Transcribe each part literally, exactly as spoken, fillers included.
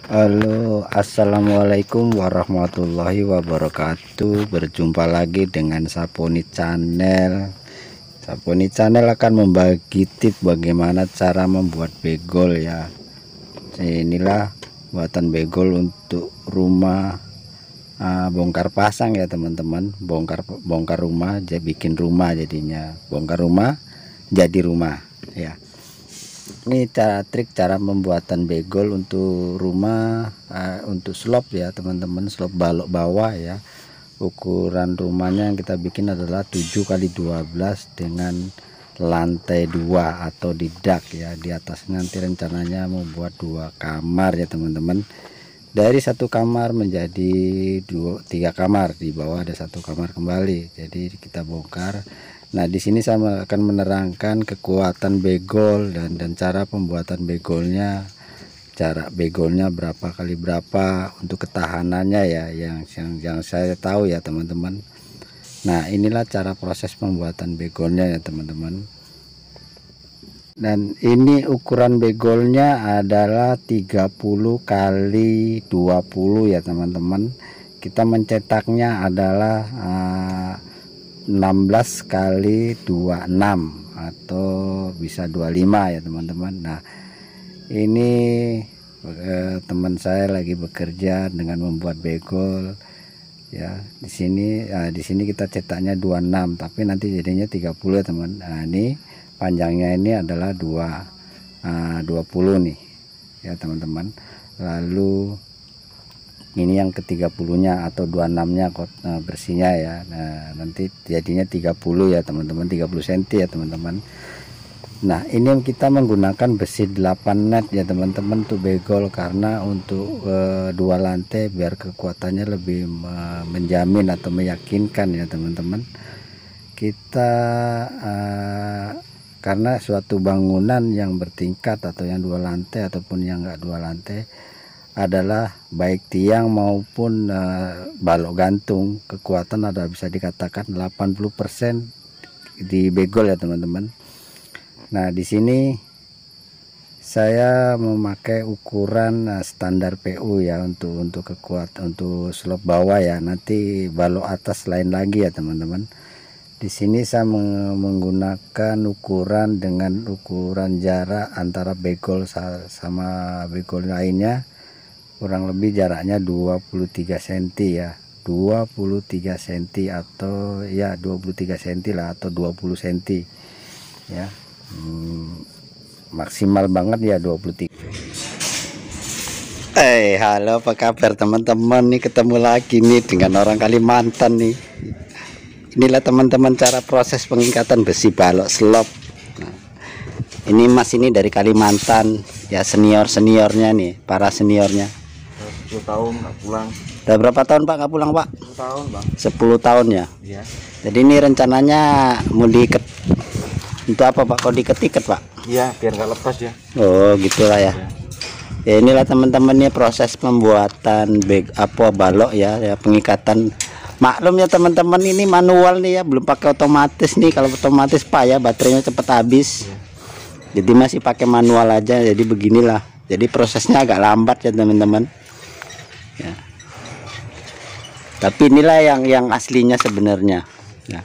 Halo, assalamualaikum warahmatullahi wabarakatuh. Berjumpa lagi dengan Saponi Channel. Saponi Channel akan membagi tips bagaimana cara membuat begol ya. Inilah buatan begol untuk rumah uh, bongkar pasang ya teman-teman. Bongkar bongkar rumah, jadi bikin rumah jadinya. Bongkar rumah jadi rumah ya. Ini cara trik cara pembuatan begol untuk rumah, uh, untuk slop ya teman-teman, slop balok bawah ya. Ukuran rumahnya yang kita bikin adalah tujuh kali dua belas dengan lantai dua atau di dak ya. Di atas nanti rencananya membuat dua kamar ya teman-teman. Dari satu kamar menjadi dua tiga kamar, di bawah ada satu kamar kembali. Jadi kita bongkar. Nah, di sini saya akan menerangkan kekuatan begol dan dan cara pembuatan begolnya, cara begolnya berapa kali berapa untuk ketahanannya ya, yang yang, yang saya tahu ya teman-teman. Nah, inilah cara proses pembuatan begolnya ya teman-teman. Dan ini ukuran begolnya adalah tiga puluh kali dua puluh ya teman-teman. Kita mencetaknya adalah uh, enam belas kali dua puluh enam atau bisa dua puluh lima ya teman-teman. Nah, ini eh, teman saya lagi bekerja dengan membuat begol ya. Di sini eh, di sini kita cetaknya dua puluh enam, tapi nanti jadinya tiga puluh ya teman. Nah, ini panjangnya ini adalah dua dua puluh nih ya teman-teman. Lalu ini yang ke tiga puluh nya atau dua puluh enam nya kok nah, bersihnya ya. Nah, nanti jadinya tiga puluh ya teman-teman, tiga puluh sentimeter ya teman-teman. Nah, ini kita menggunakan besi delapan net ya teman-teman untuk begol, karena untuk e, dua lantai biar kekuatannya lebih me, menjamin atau meyakinkan ya teman-teman. Kita e, karena suatu bangunan yang bertingkat atau yang dua lantai ataupun yang enggak dua lantai adalah baik tiang maupun uh, balok gantung, kekuatan ada bisa dikatakan delapan puluh persen di begol ya teman-teman. Nah, di sini saya memakai ukuran uh, standar P U ya untuk untuk kekuatan untuk slop bawah ya. Nanti balok atas lain lagi ya teman-teman. Di sini saya menggunakan ukuran dengan ukuran jarak antara begol sama begol lainnya. Kurang lebih jaraknya dua puluh tiga sentimeter ya, dua puluh tiga sentimeter atau ya dua puluh tiga sentimeter lah, atau dua puluh sentimeter ya. hmm, maksimal banget ya dua puluh tiga. Eh, halo, apa kabar teman-teman? Nih ketemu lagi nih dengan orang Kalimantan nih. Inilah teman-teman cara proses pengikatan besi balok slop. Nah, ini Mas ini dari Kalimantan ya, senior seniornya nih, para seniornya. sepuluh tahun nggak pulang. Udah berapa tahun Pak nggak pulang Pak? sepuluh tahun Bang. sepuluh tahun ya? Iya. Jadi ini rencananya mau diikat untuk apa Pak? Kok diikat-ikat Pak? Iya, biar nggak lepas ya. Oh gitulah ya. Ya, inilah teman-teman nih proses pembuatan beg apa balok ya, ya pengikatan. Maklum ya teman-teman, ini manual nih ya, belum pakai otomatis nih. Kalau otomatis Pak ya baterainya cepet habis. Iya. Jadi masih pakai manual aja, jadi beginilah. Jadi prosesnya agak lambat ya teman-teman. Ya. Tapi inilah yang yang aslinya sebenarnya ya.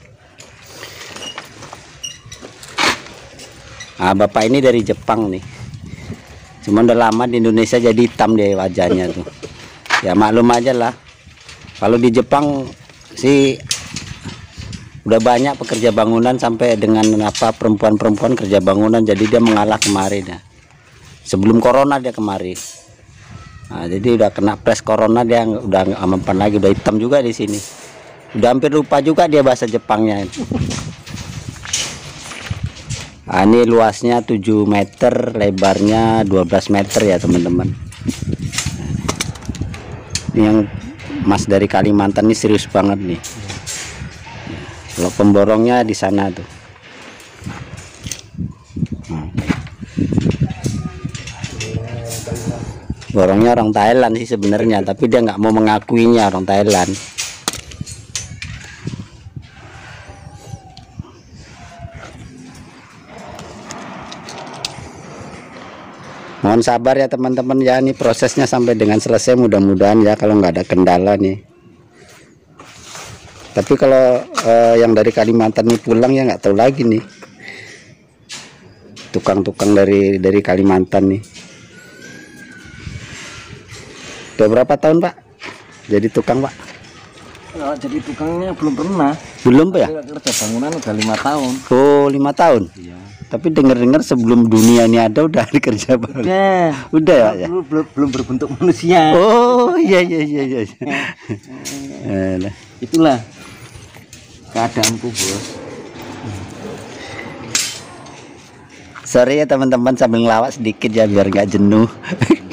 Nah, bapak ini dari Jepang nih, cuman udah lama di Indonesia jadi hitam deh wajahnya tuh ya. Maklum aja lah, kalau di Jepang sih udah banyak pekerja bangunan sampai dengan apa perempuan-perempuan kerja bangunan, jadi dia mengalah kemarin ya, sebelum corona dia kemarin. Nah, jadi udah kena pres corona, dia udah nggak mempan lagi, udah hitam juga di sini. Udah hampir lupa juga dia bahasa Jepangnya. Nah, ini luasnya tujuh meter, lebarnya dua belas meter ya teman-teman. Ini yang Mas dari Kalimantan ini serius banget nih. Kalau pemborongnya di sana tuh. Nah. Borongnya orang Thailand sih sebenarnya, tapi dia nggak mau mengakuinya orang Thailand. Mohon sabar ya teman-teman ya, ini prosesnya sampai dengan selesai mudah-mudahan ya, kalau nggak ada kendala nih. Tapi kalau eh, yang dari Kalimantan nih pulang ya nggak tahu lagi nih, tukang-tukang dari dari Kalimantan nih. Udah berapa tahun Pak jadi tukang Pak? Nah, jadi tukangnya belum pernah. Belum Pak ya? Kerja bangunan udah lima tahun. Oh lima tahun. Iya. Tapi dengar-dengar sebelum dunia ini ada udah dikerja Pak. Udah. Udah ya? Ya? Belum, belum belum berbentuk manusia. Oh iya iya iya iya. Eh, Itulah keadaanku bos. Sorry ya teman-teman, sambil ngelawak sedikit ya biar nggak jenuh.